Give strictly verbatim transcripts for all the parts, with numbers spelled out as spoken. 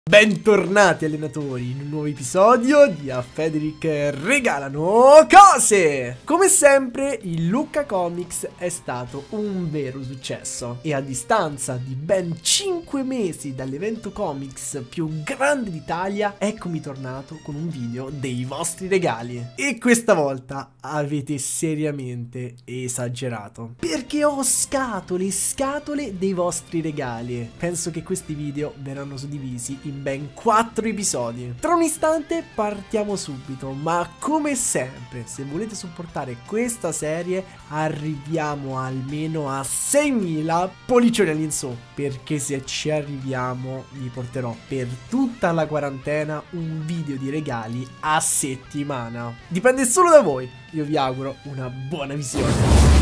Bentornati allenatori in un nuovo episodio di A Federic Regalano Cose! Come sempre il Lucca Comics è stato un vero successo e a distanza di ben cinque mesi dall'evento comics più grande d'Italia eccomi tornato con un video dei vostri regali. E questa volta avete seriamente esagerato, perché ho scatole e scatole dei vostri regali. Penso che questi video verranno suddivisi in ben quattro episodi. Tra un istante partiamo subito, ma come sempre, se volete supportare questa serie, arriviamo almeno a seimila pollicioni all'insù, perché se ci arriviamo vi porterò per tutta la quarantena un video di regali a settimana. Dipende solo da voi. Io vi auguro una buona visione.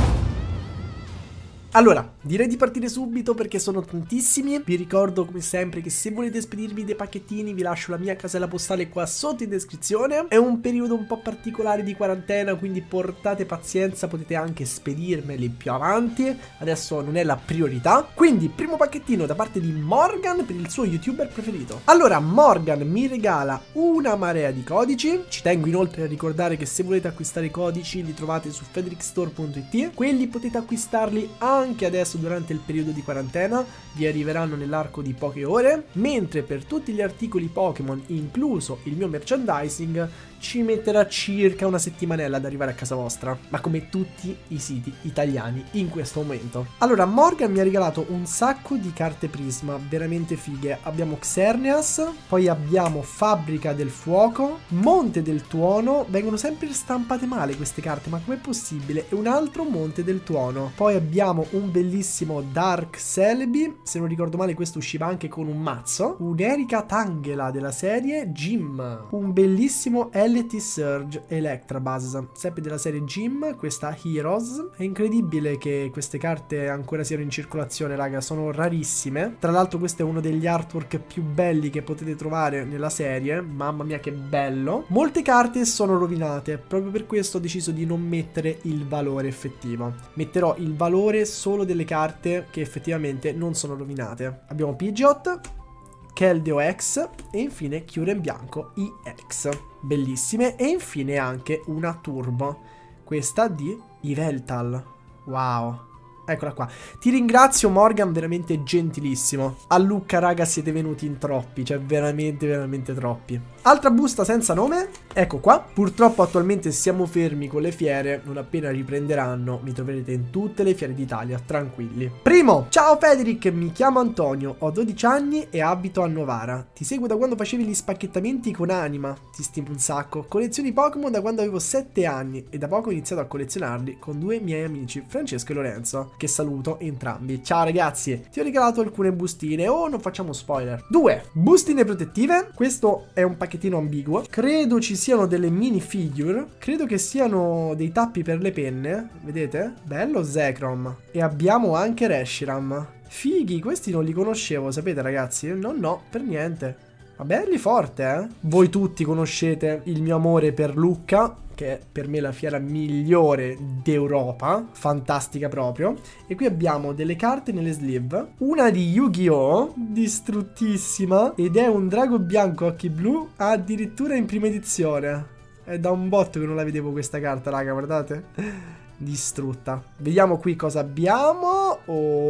Allora, direi di partire subito perché sono tantissimi. Vi ricordo come sempre che se volete spedirmi dei pacchettini vi lascio la mia casella postale qua sotto in descrizione. È un periodo un po' particolare di quarantena, quindi portate pazienza, potete anche spedirmeli più avanti. Adesso non è la priorità. Quindi, primo pacchettino da parte di Morgan per il suo youtuber preferito. Allora, Morgan mi regala una marea di codici. Ci tengo inoltre a ricordare che se volete acquistare i codici li trovate su federic store punto it. Quelli potete acquistarli anche anche adesso durante il periodo di quarantena, vi arriveranno nell'arco di poche ore, mentre per tutti gli articoli Pokémon, incluso il mio merchandising, ci metterà circa una settimanella ad arrivare a casa vostra, ma come tutti i siti italiani in questo momento. Allora, Morgan mi ha regalato un sacco di carte Prisma, veramente fighe. Abbiamo Xerneas, poi abbiamo Fabbrica del Fuoco, Monte del Tuono, vengono sempre stampate male queste carte, ma com'è possibile? E un altro Monte del Tuono. Poi abbiamo un bellissimo Dark Celebi, se non ricordo male questo usciva anche con un mazzo, un'Erica Tangela della serie Gym, un bellissimo L T Surge Electabuzz, sempre della serie Gym, questa Heroes. È incredibile che queste carte ancora siano in circolazione, raga, sono rarissime. Tra l'altro questo è uno degli artwork più belli che potete trovare nella serie, mamma mia che bello. Molte carte sono rovinate, proprio per questo ho deciso di non mettere il valore effettivo. Metterò il valore solo delle carte che effettivamente non sono rovinate. Abbiamo Pidgeot, Keldeo X e infine Kyurem Bianco I X, bellissime. E infine anche una Turbo, questa di Yveltal. Wow, eccola qua. Ti ringrazio Morgan, veramente gentilissimo. A Lucca raga siete venuti in troppi, cioè veramente veramente troppi. Altra busta senza nome, ecco qua. Purtroppo attualmente siamo fermi con le fiere, non appena riprenderanno mi troverete in tutte le fiere d'Italia, tranquilli. Primo, ciao Federic, mi chiamo Antonio, ho dodici anni e abito a Novara. Ti seguo da quando facevi gli spacchettamenti con Anima, ti stimo un sacco. Collezioni Pokémon da quando avevo sette anni e da poco ho iniziato a collezionarli con due miei amici, Francesco e Lorenzo, che saluto entrambi. Ciao ragazzi, ti ho regalato alcune bustine, oh non facciamo spoiler. Due, bustine protettive, questo è un pacchetto ambiguo, credo ci siano delle mini figure, credo che siano dei tappi per le penne, vedete? Bello Zekrom. E abbiamo anche Reshiram. Fighi, questi non li conoscevo, sapete ragazzi? No, no, per niente. Ma belli forte, eh? Voi tutti conoscete il mio amore per Lucca, che è per me la fiera migliore d'Europa, fantastica proprio. E qui abbiamo delle carte nelle sleeve, una di Yu-Gi-Oh! Distruttissima, ed è un drago bianco occhi blu, addirittura in prima edizione. È da un botto che non la vedevo questa carta, raga, guardate. Distrutta. Vediamo qui cosa abbiamo.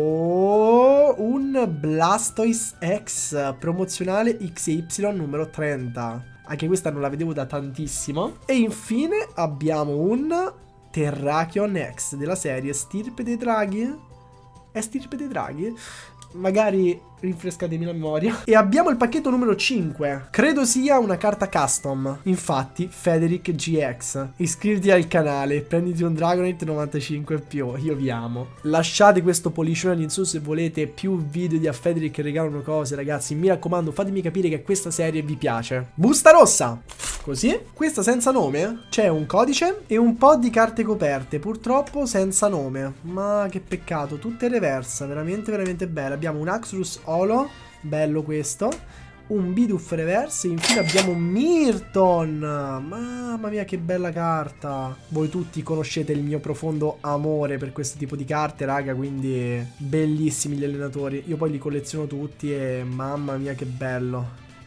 Oh, un Blastoise X promozionale X Y numero trenta. Anche questa non la vedevo da tantissimo. E infine abbiamo un Terrakion X della serie Stirpe dei Draghi. È Stirpe dei Draghi? Magari rinfrescatemi la memoria. E abbiamo il pacchetto numero cinque. Credo sia una carta custom. Infatti Federic G X. Iscriviti al canale, prenditi un Dragonite novantacinque più. Io vi amo. Lasciate questo pollicione all'insù se volete più video di A Federic che regalano cose, ragazzi. Mi raccomando, fatemi capire che questa serie vi piace. Busta rossa. Così. Questa senza nome. C'è un codice e un po' di carte coperte, purtroppo senza nome. Ma che peccato, tutte reverse. Veramente veramente belle. Abbiamo un Axorus Olo, bello questo, un Bidoof reverse e infine abbiamo un Mirton. Mamma mia che bella carta. Voi tutti conoscete il mio profondo amore per questo tipo di carte, raga, quindi bellissimi gli allenatori. Io poi li colleziono tutti e mamma mia che bello.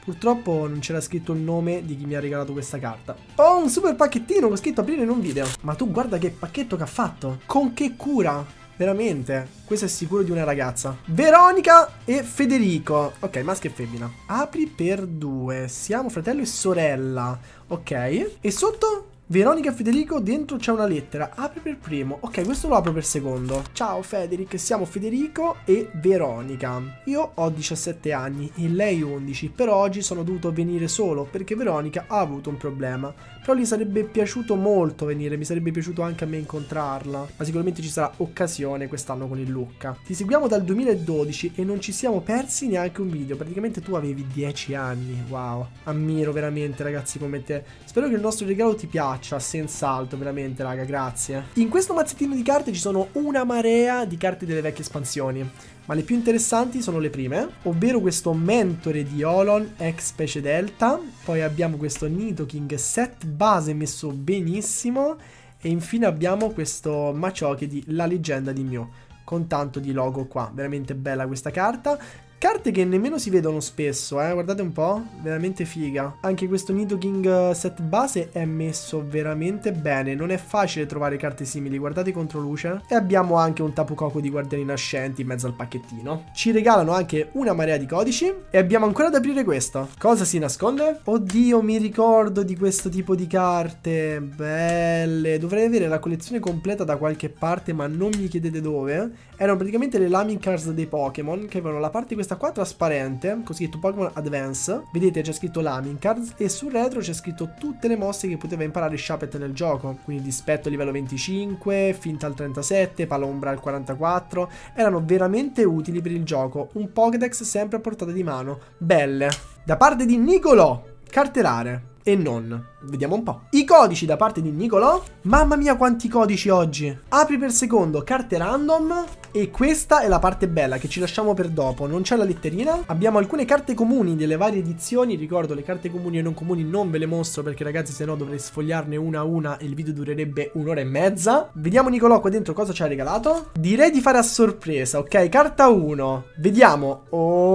Purtroppo non c'era scritto il nome di chi mi ha regalato questa carta. Ho un super pacchettino con scritto aprire in un video. Ma tu guarda che pacchetto che ha fatto. Con che cura. Veramente. Questo è sicuro di una ragazza. Veronica e Federico. Ok, maschio e femmina. Apri per due. Siamo fratello e sorella. Ok. E sotto? Veronica e Federico, dentro c'è una lettera. Apri per primo. Ok, questo lo apro per secondo. Ciao Federic, siamo Federico e Veronica. Io ho diciassette anni e lei undici. Però oggi sono dovuto venire solo perché Veronica ha avuto un problema. Però gli sarebbe piaciuto molto venire. Mi sarebbe piaciuto anche a me incontrarla. Ma sicuramente ci sarà occasione quest'anno con il Lucca. Ti seguiamo dal duemiladodici e non ci siamo persi neanche un video. Praticamente tu avevi dieci anni. Wow. Ammiro veramente ragazzi come te. Spero che il nostro regalo ti piaccia. Senz'altro, veramente raga, grazie. In questo mazzettino di carte ci sono una marea di carte delle vecchie espansioni, ma le più interessanti sono le prime, ovvero questo mentore di Olon ex specie Delta. Poi abbiamo questo Nidoking set base messo benissimo. E infine abbiamo questo Machoke di La leggenda di Mew, con tanto di logo qua. Veramente bella questa carta. Carte che nemmeno si vedono spesso, eh, guardate un po', veramente figa. Anche questo Nidoking set base è messo veramente bene, non è facile trovare carte simili, guardate i controluce. E abbiamo anche un Tapu Koko di Guardiani Nascenti in mezzo al pacchettino. Ci regalano anche una marea di codici e abbiamo ancora da aprire questo. Cosa si nasconde? Oddio, mi ricordo di questo tipo di carte, belle. Dovrei avere la collezione completa da qualche parte, ma non mi chiedete dove. Erano praticamente le Lamin Cards dei Pokémon, che avevano la parte di questa qua trasparente, con scritto Pokémon Advance. Vedete c'è scritto Lamin Cards e sul retro c'è scritto tutte le mosse che poteva imparare Shuppet nel gioco. Quindi dispetto livello venticinque, finta al trentasette, palombra al quarantaquattro. Erano veramente utili per il gioco. Un Pokédex sempre a portata di mano. Belle. Da parte di Nicolò, carte rare. E non. Vediamo un po'. I codici da parte di Nicolò. Mamma mia quanti codici oggi. Apri per secondo, carte random. E questa è la parte bella che ci lasciamo per dopo. Non c'è la letterina. Abbiamo alcune carte comuni delle varie edizioni. Ricordo le carte comuni e non comuni non ve le mostro perché ragazzi se no dovrei sfogliarne una a una e il video durerebbe un'ora e mezza. Vediamo Nicolò qua dentro cosa ci ha regalato. Direi di fare a sorpresa. Ok, carta uno. Vediamo.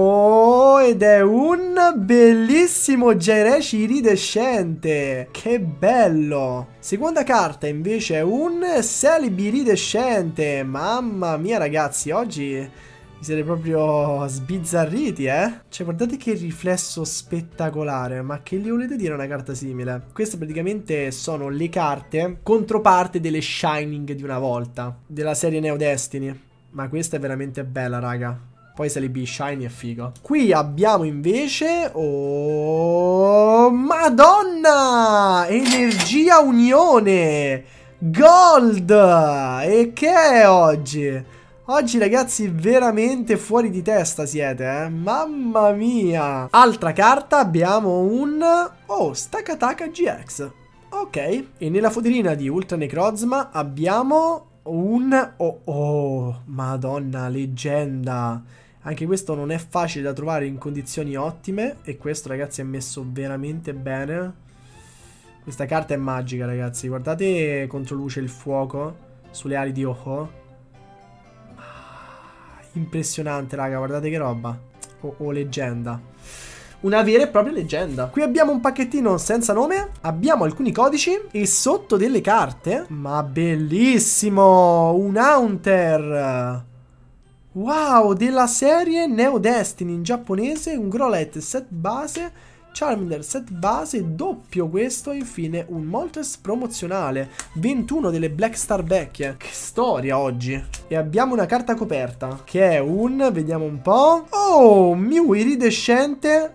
Oh, ed è un bellissimo Jirachi iridescente. Che bello. Seconda carta invece è un Celebi iridescente. Mamma mia ragazzi, oggi mi siete proprio sbizzarriti, eh. Cioè guardate che riflesso spettacolare. Ma che gli volete dire a una carta simile? Queste praticamente sono le carte controparte delle Shining di una volta, della serie Neo Destiny. Ma questa è veramente bella raga. Poi se le B shiny è figo. Qui abbiamo invece... Oh... Madonna! Energia Unione! Gold! E che è oggi? Oggi ragazzi veramente fuori di testa siete, eh? Mamma mia! Altra carta abbiamo un... Oh, Stakataka G X. Ok. E nella foderina di Ultra Necrozma abbiamo un... Oh, oh, Madonna, leggenda! Anche questo non è facile da trovare in condizioni ottime. E questo ragazzi è messo veramente bene. Questa carta è magica ragazzi. Guardate contro luce il fuoco sulle ali di Ho-Oh. Ah, impressionante raga. Guardate che roba. Oh, oh leggenda. Una vera e propria leggenda. Qui abbiamo un pacchettino senza nome. Abbiamo alcuni codici. E sotto delle carte. Ma bellissimo. Un Haunter. Wow, della serie Neo Destiny in giapponese, un Growlithe set base, Charmander set base, doppio questo e infine un Moltres promozionale, ventuno delle Black Star vecchie. Che storia oggi. E abbiamo una carta coperta, che è un, vediamo un po', oh, Mew iridescente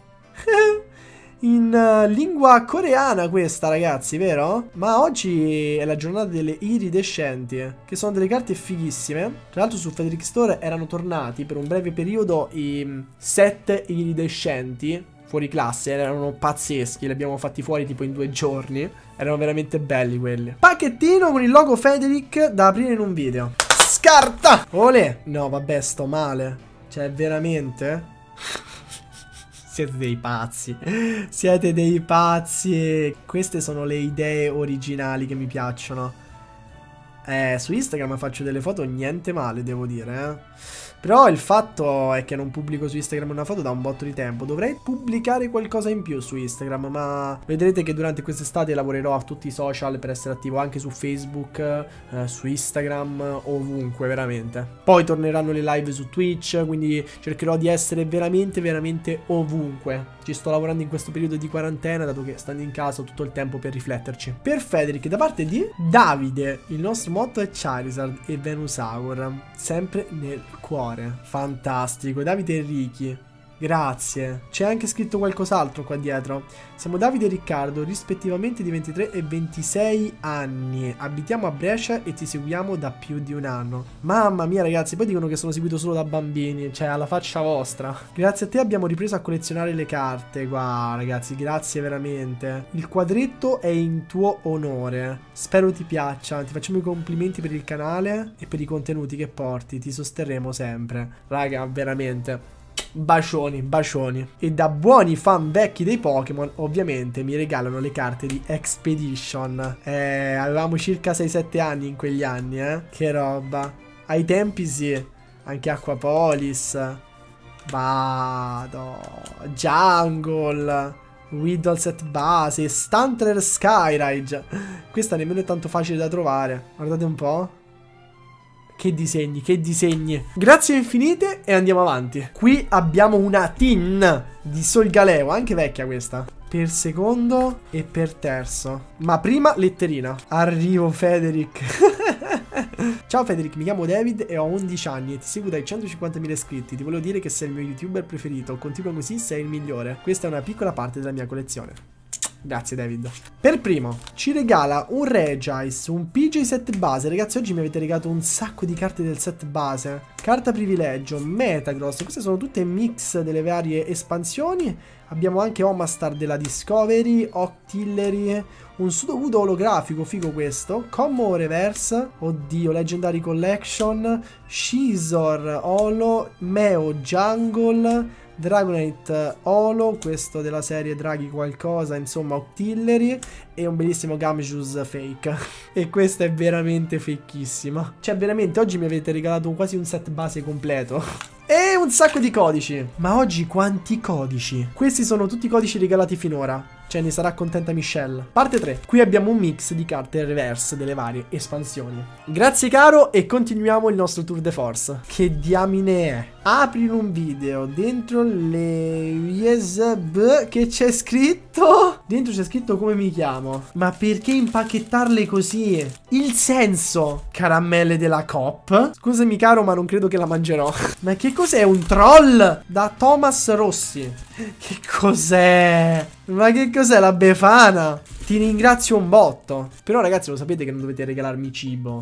in uh, lingua coreana questa ragazzi, vero? Ma oggi è la giornata delle iridescenti, che sono delle carte fighissime. Tra l'altro su Frederick Store erano tornati per un breve periodo i set iridescenti fuori classe, erano pazzeschi, li abbiamo fatti fuori tipo in due giorni. Erano veramente belli quelli. Pacchettino con il logo Frederick da aprire in un video. Scarta! Olè! No vabbè, sto male. Cioè veramente... Siete dei pazzi. Siete dei pazzi. Queste sono le idee originali che mi piacciono. Eh, su Instagram faccio delle foto niente male, devo dire, eh. Però il fatto è che non pubblico su Instagram una foto da un botto di tempo. Dovrei pubblicare qualcosa in più su Instagram, ma vedrete che durante quest'estate lavorerò a tutti i social per essere attivo anche su Facebook, eh, su Instagram, ovunque veramente. Poi torneranno le live su Twitch, quindi cercherò di essere veramente veramente ovunque. Ci sto lavorando in questo periodo di quarantena, dato che stando in casa ho tutto il tempo per rifletterci. Per Federic, da parte di Davide, il nostro motto è Charizard e Venusaur, sempre nel cuore. Fantastico. Davide Enrichi, grazie. C'è anche scritto qualcos'altro qua dietro. Siamo Davide e Riccardo, rispettivamente di ventitré e ventisei anni. Abitiamo a Brescia e ti seguiamo da più di un anno. Mamma mia ragazzi, poi dicono che sono seguito solo da bambini, cioè alla faccia vostra. Grazie a te abbiamo ripreso a collezionare le carte. Qua ragazzi, grazie veramente. Il quadretto è in tuo onore. Spero ti piaccia. Ti facciamo i complimenti per il canale e per i contenuti che porti. Ti sosterremo sempre. Raga, veramente bacioni, bacioni. E da buoni fan vecchi dei Pokémon ovviamente mi regalano le carte di Expedition. Eh, avevamo circa sei sette anni in quegli anni, eh. Che roba. Ai tempi sì. Anche Aquapolis. Vado. Jungle. Widowset base. Stantler Skyride. Questa nemmeno è tanto facile da trovare. Guardate un po'. Che disegni, che disegni. Grazie infinite e andiamo avanti. Qui abbiamo una tin di Solgaleo, anche vecchia questa. Per secondo e per terzo. Ma prima letterina. Arrivo Federic. Ciao Federic, mi chiamo David e ho undici anni e ti seguo dai centocinquantamila iscritti. Ti volevo dire che sei il mio youtuber preferito. Continua così, sei il migliore. Questa è una piccola parte della mia collezione. Grazie David. Per primo ci regala un Regice, un P J set base. Ragazzi, oggi mi avete regalato un sacco di carte del set base. Carta privilegio, Metagross. Queste sono tutte mix delle varie espansioni. Abbiamo anche Omastar della Discovery, Octillery, un Sudowoodo olografico, figo questo, Commo Reverse, oddio, Legendary Collection, Scizor Holo, Meo Jungle, Dragonite Holo, questo della serie Draghi qualcosa, insomma Octillery, e un bellissimo Gamjus fake. E questa è veramente fakissima. Cioè veramente oggi mi avete regalato quasi un set base completo. E un sacco di codici. Ma oggi quanti codici? Questi sono tutti i codici regalati finora. Cioè ne sarà contenta Michelle. Parte tre. Qui abbiamo un mix di carte reverse delle varie espansioni. Grazie caro e continuiamo il nostro tour de force. Che diamine è? Apri un video. Dentro le U S B che c'è scritto. Dentro c'è scritto come mi chiamo. Ma perché impacchettarle così? Il senso. Caramelle della Coop. Scusami caro ma non credo che la mangerò. Ma che cos'è? Un troll? Da Thomas Rossi. Che cos'è? Ma che cos'è la Befana? Ti ringrazio un botto. Però ragazzi lo sapete che non dovete regalarmi cibo.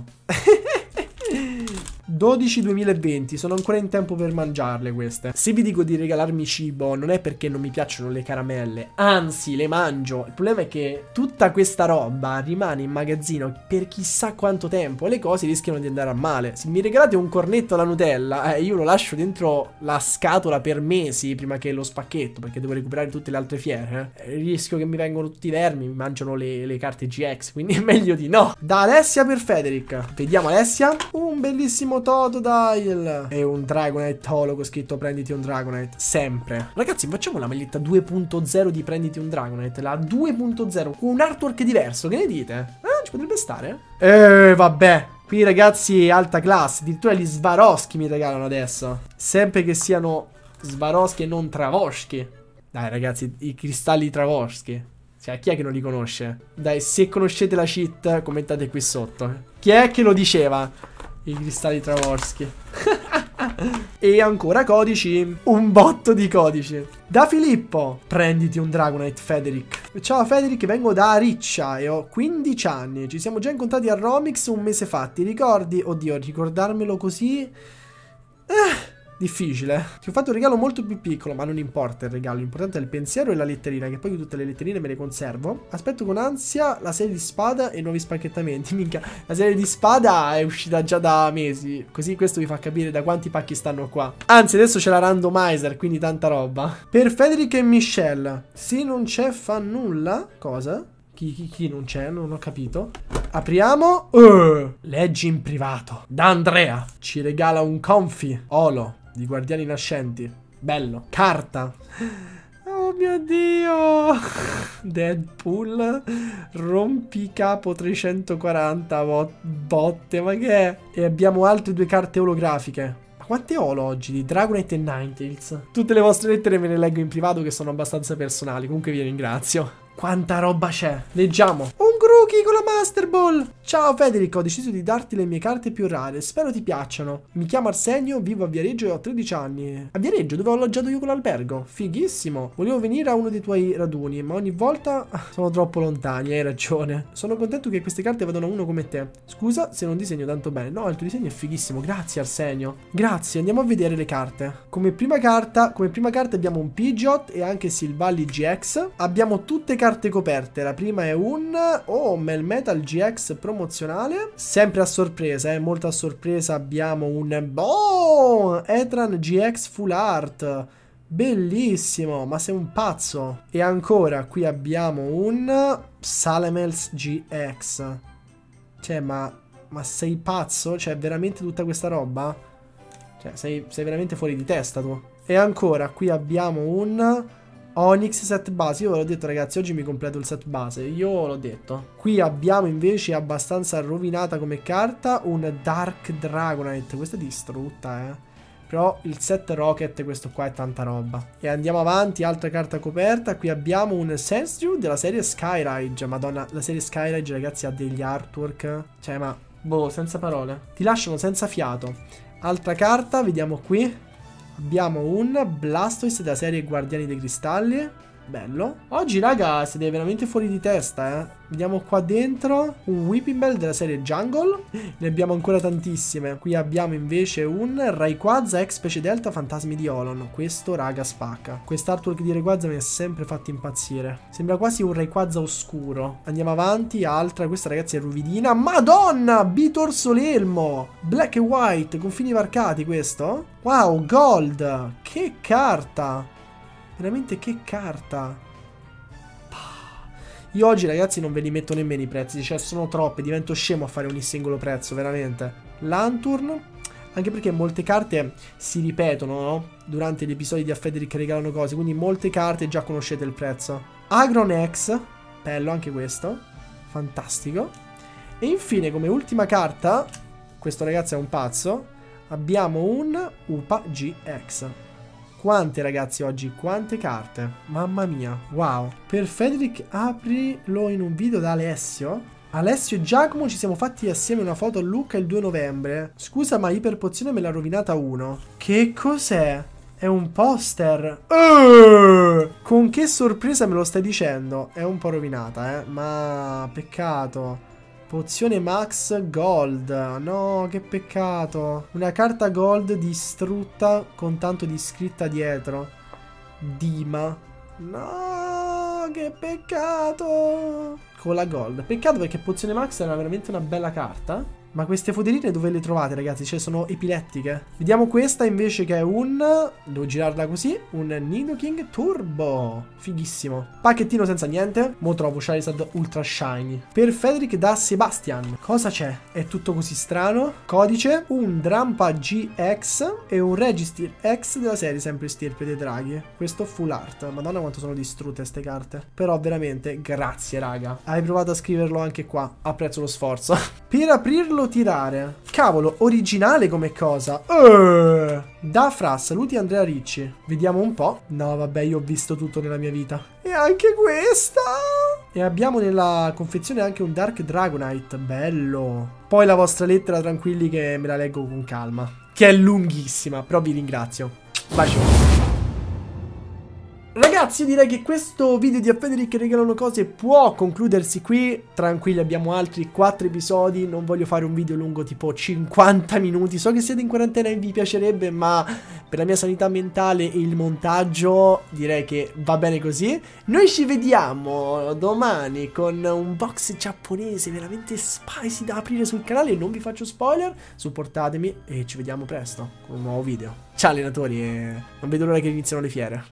dodici duemilaventi, sono ancora in tempo per mangiarle queste. Se vi dico di regalarmi cibo non è perché non mi piacciono le caramelle, anzi le mangio. Il problema è che tutta questa roba rimane in magazzino per chissà quanto tempo e le cose rischiano di andare a male. Se mi regalate un cornetto alla Nutella, eh, io lo lascio dentro la scatola per mesi prima che lo spacchetto, perché devo recuperare tutte le altre fiere, eh. Rischio che mi vengono tutti i vermi, mi mangiano le, le carte G X, quindi è meglio di no. Da Alessia per Federic. Vediamo Alessia. Un bellissimo Totodile e un Dragonite Holo con scritto prenditi un Dragonite. Sempre. Ragazzi, facciamo la maglietta due punto zero di prenditi un Dragonite. La due punto zero con un artwork diverso. Che ne dite? Ah, ci potrebbe stare? Eh, vabbè. Qui ragazzi, alta classe. Addirittura gli Swarovski mi regalano adesso. Sempre che siano Swarovski e non Travoschi. Dai ragazzi, i cristalli Travoschi. Cioè, chi è che non li conosce? Dai, se conoscete la cheat, commentate qui sotto. Chi è che lo diceva? I cristalli Travoschi. E ancora codici. Un botto di codici. Da Filippo. Prenditi un Dragonite Federic. Ciao Federic, vengo da Riccia e ho quindici anni. Ci siamo già incontrati a Romix un mese fa. Ti ricordi? Oddio, ricordarmelo così eh, difficile. Ti ho fatto un regalo molto più piccolo, ma non importa il regalo, l'importante è il pensiero e la letterina, che poi tutte le letterine me le conservo. Aspetto con ansia la serie di Spada e i nuovi spacchettamenti. Minchia, la serie di Spada è uscita già da mesi, così questo vi fa capire da quanti pacchi stanno qua. Anzi, adesso c'è la randomizer, quindi tanta roba. Per Federic e Michelle, se non c'è fa nulla. Cosa? Chi, chi, chi non c'è? Non ho capito. Apriamo. Uh, leggi in privato. Da Andrea. Ci regala un Comfy Olo di Guardiani Nascenti. Bello. Carta. Oh mio Dio. Deadpool. Rompicapo trecentoquaranta botte. Ma che è? E abbiamo altre due carte olografiche. Ma quante olo oggi? Di Dragonite e Ninetales. Tutte le vostre lettere me le leggo in privato, che sono abbastanza personali. Comunque vi ringrazio. Quanta roba c'è? Leggiamo. Un Grookey con la Master Ball. Ciao Federico, ho deciso di darti le mie carte più rare. Spero ti piacciono. Mi chiamo Arsenio, vivo a Viareggio e ho tredici anni. A Viareggio, dove ho alloggiato io con l'albergo. Fighissimo. Volevo venire a uno dei tuoi raduni, ma ogni volta sono troppo lontani, hai ragione. Sono contento che queste carte vadano a uno come te. Scusa se non disegno tanto bene. No, il tuo disegno è fighissimo. Grazie Arsenio. Grazie, andiamo a vedere le carte. Come prima carta, come prima carta abbiamo un Pidgeot e anche Silvally G X. Abbiamo tutte carte coperte. La prima è un oh, Melmetal G X promozionale. Sempre a sorpresa, eh, molto a sorpresa abbiamo un oh, Etran G X Full Art. Bellissimo, ma sei un pazzo. E ancora qui abbiamo un Salamence G X. Cioè, ma, ma sei pazzo? Cioè, veramente tutta questa roba? Cioè, sei, sei veramente fuori di testa tu. E ancora qui abbiamo un Onix set base. Io ve l'ho detto ragazzi, oggi mi completo il set base. Io l'ho detto. Qui abbiamo invece abbastanza rovinata come carta un Dark Dragonite. Questa è distrutta, eh. Però il set Rocket, questo qua è tanta roba. E andiamo avanti, altra carta coperta. Qui abbiamo un Sandshrew della serie Skyrage. Madonna, la serie Skyrage ragazzi ha degli artwork. Cioè ma, boh, senza parole. Ti lasciano senza fiato. Altra carta, vediamo qui. Abbiamo un Blastoise della serie Guardiani dei Cristalli. Bello. Oggi raga siete veramente fuori di testa, eh. Vediamo qua dentro un Weepinbell della serie Jungle. Ne abbiamo ancora tantissime. Qui abbiamo invece un Rayquaza ex specie Delta Fantasmi di Olon. Questo raga spacca. Quest'artwork di Rayquaza mi ha sempre fatto impazzire. Sembra quasi un Rayquaza oscuro. Andiamo avanti. Altra, questa ragazzi è ruvidina. Madonna, Bitorsolelmo Black e White, confini varcati questo. Wow, Gold. Che carta. Veramente che carta. Io oggi ragazzi non ve li metto nemmeno i prezzi. Cioè sono troppe, divento scemo a fare ogni singolo prezzo, veramente. Lanturn. Anche perché molte carte si ripetono, no? Durante gli episodi di Affederic che regalano cose. Quindi molte carte già conoscete il prezzo. Agronex. Bello anche questo. Fantastico. E infine come ultima carta, questo ragazzi è un pazzo, abbiamo un Upa G X. Quante ragazzi oggi, quante carte. Mamma mia, wow. Per Federic aprilo in un video da Alessio. Alessio e Giacomo ci siamo fatti assieme una foto a Lucca il due novembre. Scusa ma Iperpozione me l'ha rovinata uno. Che cos'è? È un poster. uh! Con che sorpresa me lo stai dicendo? È un po' rovinata, eh. Ma peccato. Pozione Max Gold. No, che peccato. Una carta Gold distrutta con tanto di scritta dietro. Dima. No, che peccato. Con la Gold. Peccato perché Pozione Max era veramente una bella carta. Ma queste foderine dove le trovate ragazzi? Cioè sono epilettiche. Vediamo questa invece che è un... Devo girarla così. Un Nidoking Turbo. Fighissimo. Pacchettino senza niente. Mo trovo Charizard Ultra Shiny. Per Federic da Sebastian. Cosa c'è? È tutto così strano. Codice. Un Drampa G X. E un Registir X della serie sempre Stirpe dei Draghi. Questo full art. Madonna quanto sono distrutte queste carte. Però veramente grazie raga. Hai provato a scriverlo anche qua. Apprezzo lo sforzo. Per aprirlo tirare. Cavolo, originale come cosa. uh, Dafra, saluti Andrea Ricci. Vediamo un po'. No vabbè, io ho visto tutto nella mia vita. E anche questa. E abbiamo nella confezione anche un Dark Dragonite. Bello. Poi la vostra lettera, tranquilli che me la leggo con calma. Che è lunghissima, però vi ringrazio. Bacio. Ragazzi, io direi che questo video di Affederic che regalano cose può concludersi qui. Tranquilli, abbiamo altri quattro episodi. Non voglio fare un video lungo tipo cinquanta minuti. So che siete in quarantena e vi piacerebbe, ma per la mia sanità mentale e il montaggio direi che va bene così. Noi ci vediamo domani con un box giapponese veramente spicy da aprire sul canale. Non vi faccio spoiler, supportatemi e ci vediamo presto con un nuovo video. Ciao allenatori e non vedo l'ora che iniziano le fiere.